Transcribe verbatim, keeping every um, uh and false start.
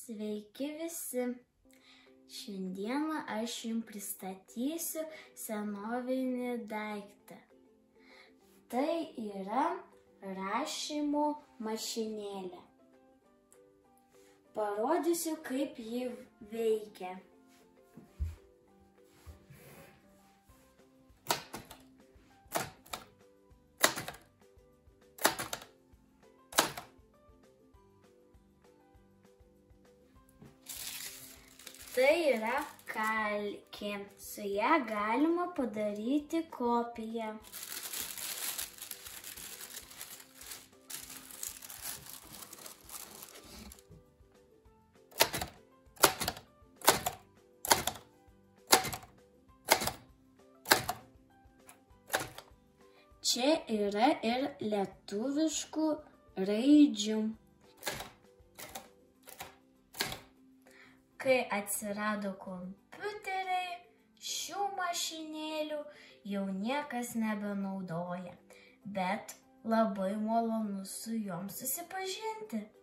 Sveiki visi! Šiandieną aš jums pristatysiu senovinį daiktą. Tai yra rašymo mašinėlė. Parodysiu, kaip ji veikia. Tai yra kalkė. Su ja galima padaryti kopiją. Čia yra ir lietuviškų raidžių. Kai atsirado kompiuteriai, šių mašinėlių jau niekas nebenaudoja, bet labai malonu su jom susipažinti.